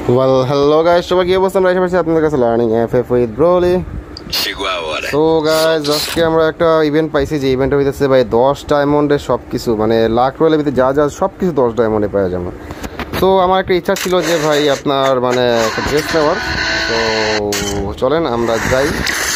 Well, hello guys, সবাই কি অবস্থা? আমরা এসে পড়ছি আপনাদের কাছে learning FF with Broly. So guys, আজকে আমরা একটা ইভেন্ট পাইছি, যে ইভেন্টটা হইতেছে ভাই 10 ডায়মন্ডের সব কিছু, মানে লাখ রয়েলের ভিতরে যা যা সব কিছু 10 ডায়মন্ডে পাওয়া যাবে। তো আমার একটা ইচ্ছা ছিল যে ভাই আপনার মানে একটা ড্রেস নেওয়ার, তো চলেন আমরা যাই।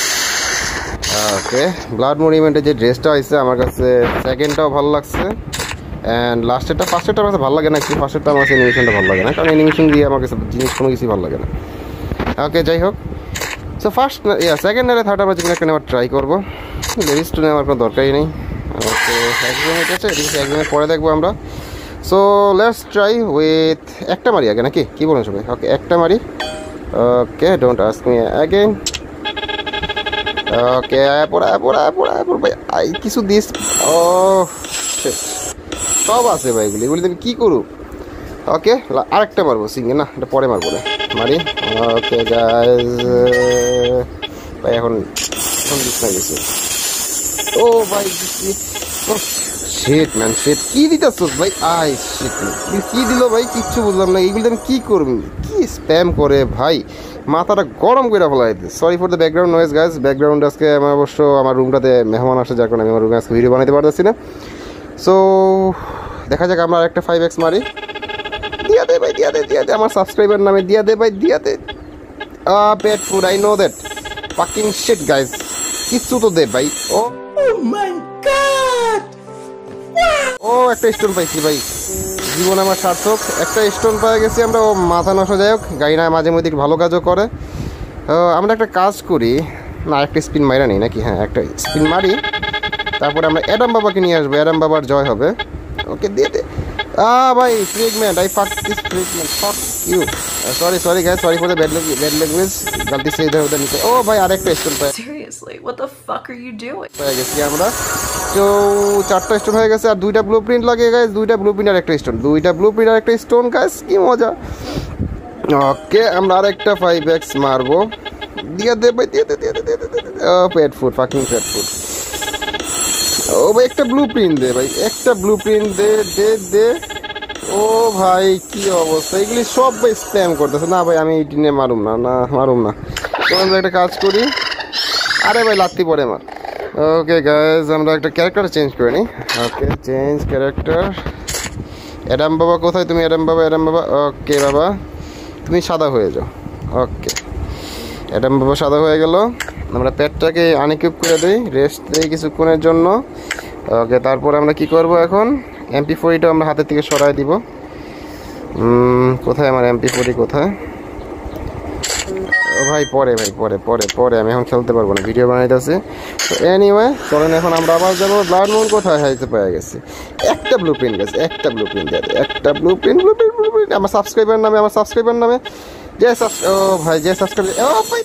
ওকে, ব্লাড মুন ইভেন্টে যে ড্রেসটা হয়েছে আমার কাছে সেকেন্ডটাও ভালো লাগছে, অ্যান্ড ফার্স্টেরটা আমার কাছে ভালো লাগে না, একটু ফার্স্টেরটা আমার কাছে অ্যানিমেশনটা ভালো লাগে না, কারণ অ্যানিমেশন দিয়ে আমার কাছে জিনিস কোনো কিছুই ভালো লাগে না। ওকে, যাই হোক, সো ফার্স্ট সেকেন্ড আর থার্ড আমরা যেগুলো একটা নেওয়ার ট্রাই করবো, লেডিস টু নেওয়ার কোনো দরকারই নেই। ওকে, একদম এটা আছে, এদিকে একদমের পরে দেখবো আমরা। সো লেটস ট্রাই উইথ একটা মারি আগে, নাকি কী বলেন সবাই? ওকে, একটা মারি। Okay, don't ask me again. Okay, ভাই আই কিছু দিস। ও সব আছে ভাই, এগুলি আমি কী করু? ওকে, আরেকটা মারবো সিঙ্গে, না এটা পরে মারবো না, মারি। ওকে গাইজ, ভাই এখন দিস না গেছে। ও ভাই শিট ম্যান, শিট কি দিতেছস ভাই? আই শিট, কি দিল ভাই? কিচ্ছু বুঝলাম না, এইগুলো আমি কী করবি? কি স্প্যাম করে ভাই, মাথাটা গরম করে ফেলাই। Sorry for the background noise guys. Background আজকে আমার অবশ্য আমার রুমটাতে মেহমান আসে, যার কারণে আমি আমার রুমে আজকে ভিডিও বানাতে পারতেছি না। সো দেখা যাক, আমরা আরেকটা 5x মারি। দিয়া দে ভাই, দিয়া দে আমার সাবস্ক্রাইবার নামে, দিয়া দে ভাই, দিয়া দে। Pet food, I know that, fucking shit guys, কিচ্ছু তো দে ভাই। ও মাই গড, ও একটা স্টোন পাইছি ভাই, জীবন আমার সার্থক, একটা স্টোন পেয়ে গেছি আমরা। ও মাথা নষ্ট। যাই হোক, গাড়ি না মাঝে মধ্যে ভালো কাজও করে। আমরা একটা কাজ করি না, একটা স্পিন মারা নেই নাকি? হ্যাঁ, একটা স্পিন মারি, তারপরে আমরা অ্যাডাম বাবাকে নিয়ে আসবো, অ্যাডাম বাবার জয় হবে। ওকে, দিয়ে দে। ভাই fragment, I fuck this fragment, fuck you. Sorry guys, sorry for the bad language, গলতি সে ইধর উধর নিচে। ও ভাই আরেকটা স্টোন পাই। Seriously, what the fuck are you doing? পেয়ে গেছি আমরা। তো 4টা স্টোন হয়ে গেছে, আর 2টা ব্লুপ্রিন্ট লাগে গাইস, 2টা ব্লুপ্রিন্ট আর একটা স্টোন, 2টা ব্লুপ্রিন্ট আর একটা স্টোন গাইস, কি মজা। ওকে, আমরা আরেকটা 5x মারবো। দিয়ে দে ভাই, দিয়ে দে। ও pet food, fucking pet food. ও ভাই একটা ব্লুপ্রিন্ট দে ভাই, একটা ব্লুপ্রিন্ট দে। ও ভাই কি অবস্থা, এগুলি সব ভাই স্প্যাম করতেছে। না ভাই, আমি এই টিনে মারুম না। তো আমরা একটা কাজ করি, আরে ভাই লাত্তি পড়ে আমার। ওকে গাইজ, আমরা একটা ক্যারেক্টার চেঞ্জ করে নিই। ওকে, চেঞ্জ ক্যারেক্টার। অ্যাডাম বাবা কোথায় তুমি? অ্যাডাম বাবা। ওকে বাবা, তুমি সাদা হয়ে যাও। ওকে, অ্যাডাম বাবা সাদা হয়ে গেল। আমরা পেটটাকে আনইকুইপ করে দিই, রেস্ট দিই কিছুক্ষণের জন্য। ওকে, তারপর আমরা কি করব এখন? MP40টা আমরা হাতের থেকে সরাই দিব। কোথায় আমার MP40, কোথায়? ও ভাই পরে আমি এখন খেলতে পারবো না, ভিডিও বানাইতেছি। তো এনিওয়ে, চলেন এখন আমরা আবার যাবো। ব্লাড মুন কোথায় হাইতে পেয়ে গেছি? একটা ব্লুপ্রিন্ট গেছে, একটা ব্লুপ্রিন্ট আমার সাবস্ক্রাইবার নামে যে ও ভাই, যে সাবস্ক্রাইবার। ও ভাই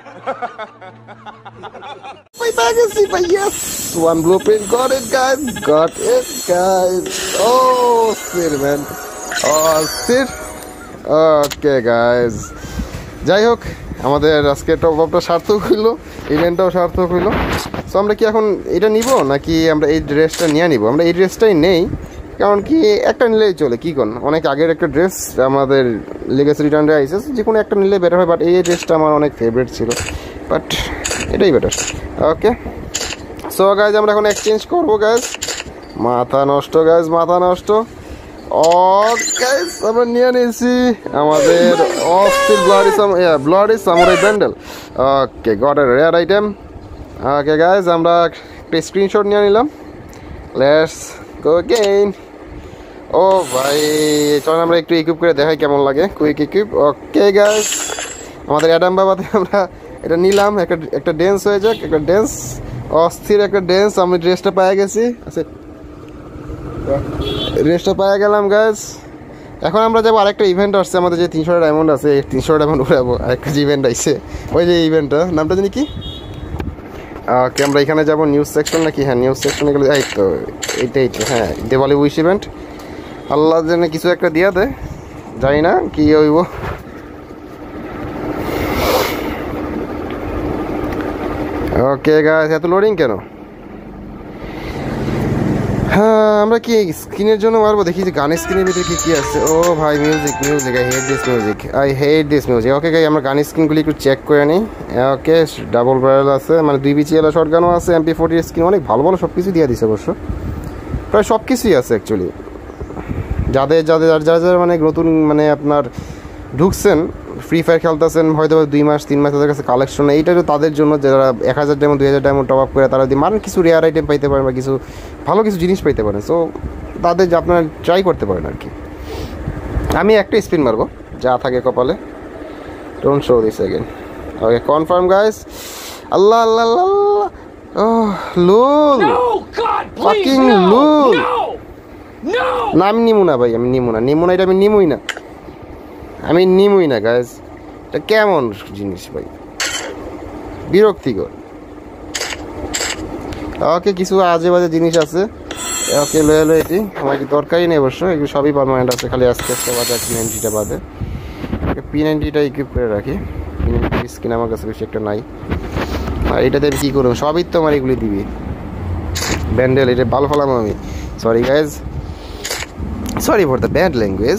পেয়ে গেছি ভাই, yes, one blueprint, got it guys. ও সির ম্যান, সির। ওকে গাইজ, যাই হোক, আমাদের আজকে টপ আপটা সার্থক হইলো, ইভেন্টটাও সার্থক হইলো। সো আমরা কি এখন এটা নিব, নাকি আমরা এই ড্রেসটা নিয়ে নিব? আমরা এই ড্রেসটাই নেই, কারণ কি একটা নিলেই চলে। কি কোন, অনেক আগের একটা ড্রেস আমাদের লেগেসি রিটার্নে আইসে, যে কোনো একটা নিলে বেটার হয়। বাট এই ড্রেসটা আমার অনেক ফেভারিট ছিল, বাট এটাই বেটার। ওকে, সো গাইজ, আমরা এখন এক্সচেঞ্জ করবো গাইজ। মাথা নষ্ট গাইজ, মাথা নষ্ট। আমরা নিয়ে নিয়েছি আমাদের অস্থির bloody samurai bundle. Okay, got a rare item. Okay guys, আমরা একটা স্ক্রিনশট নিয়ে নিলাম। Let's go again. ও ভাই, চলেন আমরা একটু ইকুইপ করে দেখাই কেমন লাগে, কুইক ইকুইপ। ওকে গাইজ, আমাদের অ্যাডাম বাবাতে আমরা এটা নিলাম। একটা ড্যান্স হয়ে যাক, একটা ড্যান্স, অস্থির একটা ড্যান্স। আমি ড্রেসটা পেয়ে গেছি, আচ্ছা রেস্টটা পাওয়া গেলাম গাইজ। এখন আমরা যাবো আরেকটা ইভেন্ট আসছে আমাদের, যে 300 ডায়মন্ড আছে, এই 300 ডায়মন্ড উড়াবো। আরেকটা যে ইভেন্ট আসছে, ওই যে ইভেন্টটা নামটা জানি কি। ওকে, আমরা এখানে যাবো নিউজ সেকশন নাকি? হ্যাঁ, নিউজ সেকশনে গেলে এই তো এইটাই তো, হ্যাঁ, দিওয়ালি উইশ ইভেন্ট। আল্লাহ যেন কিছু একটা দিয়া দেয়, জানি না কি হইব। ওকে গাইজ, এত লোডিং কেন? হ্যাঁ আমরা কি স্ক্রিনের জন্য মারবো, দেখি যে গানের স্ক্রিনের ভিতরে কি কি আছে। ও ভাই music music I hate this music. Okay guy আমরা গানের স্ক্রিনগুলি একটু চেক করে নিই। ওকে ডাবল ব্যারেল আছে, মানে 2 বিচি এলা শর্ট গানও আছে, MP40 স্ক্রিন, অনেক ভালো ভালো সব কিছু দিয়ে দিছে অবশ্য, প্রায় সব কিছুই আছে অ্যাকচুয়ালি। যাদের যাদের যারা যারা মানে নতুন মানে আপনার ঢুকছেন ফ্রি ফায়ার খেলতেছেন, হয়তো 2 মাস 3 মাস তাদের কাছে কালেকশন, এইটা তো তাদের জন্য যারা 1000 ডায়মন্ড 2000 ডায়মন্ড টপ আপ করে তারা যদি মারেন কিছু রেয়ার আইটেম পাইতে পারেন বা কিছু ভালো কিছু জিনিস পাইতে পারেন। সো তাদের যে আপনারা ট্রাই করতে পারেন আর কি। আমি একটা স্পিন মারবো যা থাকে কপালে। Don't show this again. Okay confirm guys. Allah Allah Allah, oh lol, fucking লুল। না আমি নিমু না ভাই, আমি নিমু না, নিমু না, এটা আমি নিমুই না, আমি নিমুই না গাইজ। এটা কেমন জিনিস ভাই, বিরক্তিকর। ওকে কিছু আজে বাজে জিনিস আছে, ওকে লয়ে লো, এটি আমার কি দরকারই নেই অবশ্য, এগুলো সবই পারমানেন্ট আছে, খালি আস্তে আস্তে বাদে P90টা বাদে। P90টা ইকুইপ করে রাখি, P90 স্কিন আমার কাছে বেশি একটা নাই। আর এটাতে আমি কী করবো, সবই তো আমার এগুলি দিবি। ব্যান্ডেল এটা ভালো ফেলাম আমি, sorry guys, sorry for the bad language.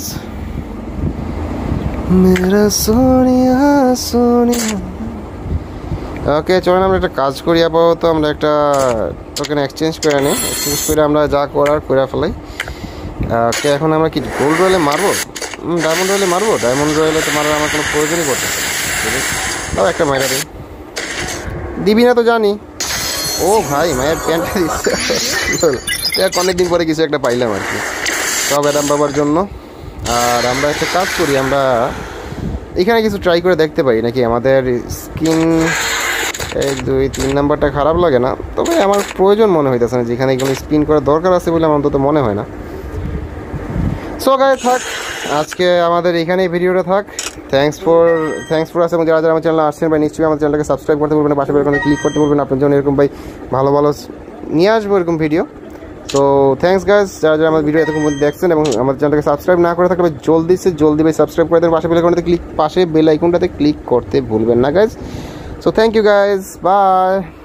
মেরা সোনিয়া সোনিয়া। ওকে চলেন আমরা একটা কাজ করি, আপাতত আমরা একটা টোকেন এক্সচেঞ্জ করে নিই, এক্সচেঞ্জ করে আমরা যা করার করে ফেলাই। ওকে এখন আমরা কি গোল্ড রয়েলে মারবো, ডায়মন্ড রয়েলে মারবো? ডায়মন্ড রয়েলে তো মারার আমার কোনো প্রয়োজনই পড়তেছে। তাও একটা মায়েরা দিবি না তো জানি। ও ভাই মায়ের প্যান্টটা দিচ্ছে, অনেকদিন পরে কিছু একটা পাইলাম আর কি, সব অ্যাডাম বাবার জন্য। আর আমরা একটা কাজ করি, আমরা এখানে কিছু ট্রাই করে দেখতে পারি নাকি আমাদের স্কিন 1 2 3 নাম্বারটা খারাপ লাগে না, তবে আমার প্রয়োজন মনে হইতেছে না, যেখানে এগুলো স্পিন করার দরকার আছে বলে আমার অন্তত মনে হয় না। সো গাইস থাক, আজকে আমাদের এখানেই ভিডিওটা থাক। থ্যাংকস ফর আসে, এবং যারা যারা আমার চ্যানেলে আসছেন ভাই নিশ্চয়ই আমার চ্যানেলটাকে সাবস্ক্রাইব করতে বলবেন, পাশে বেল আইকনে ক্লিক করতে বলবেন, আপনার জন্য এরকম ভাই ভালো ভালো নিয়ে আসবো এরকম ভিডিও। তো থ্যাংকস গাইস, যারা যারা আমার ভিডিও এতক্ষণ দেখছেন এবং আমার চ্যানেলটাকে সাবস্ক্রাইব না করে থাকলে জলদি ভাই সাবস্ক্রাইব করে দেন, পাশে বেল আইকনটাতে ক্লিক করতে ভুলবেন না guys. So thank you guys, by.